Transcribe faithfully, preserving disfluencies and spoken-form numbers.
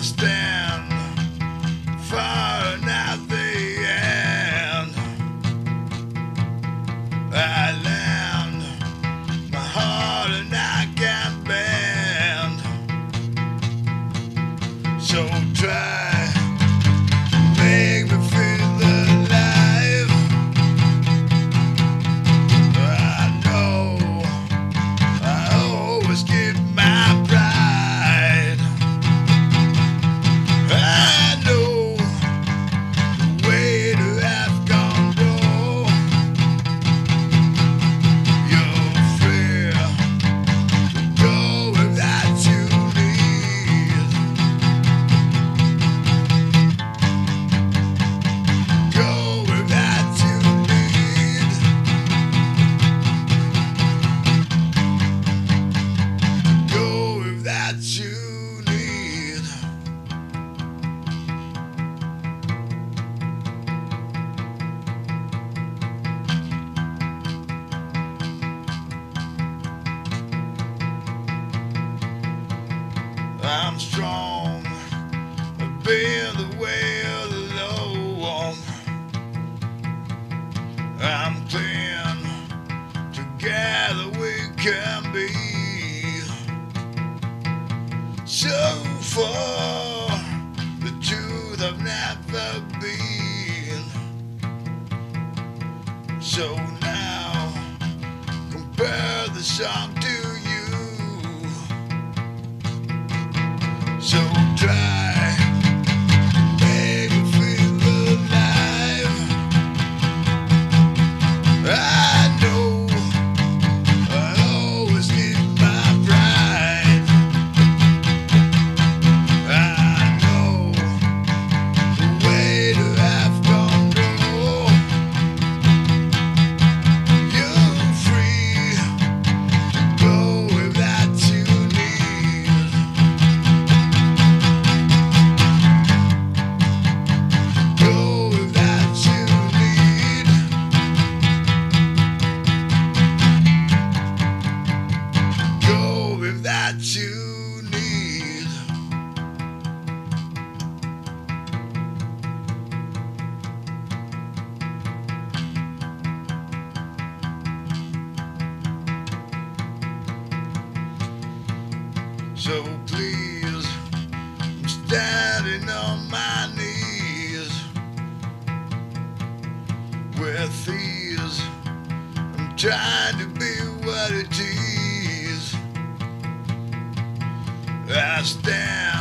stand far and at the end. I land my heart and I can bend. So try to make me feel alive. I know I always keep my pride. I know the way to have control. You're free to go with that you need. Go with that you need. Go with that you need. I'm strong, I've been the way of the low. I'm clean, together we can be. So far, the truth I've never been. So now, compare the song to you. So try to make me feel alive. I know I always keep my pride. I know the way to have control. You're free to go with that you need. Go with that you need. Go with that you need. So please, I'm standing on my knees. With ease, I'm trying to be what it is. I stand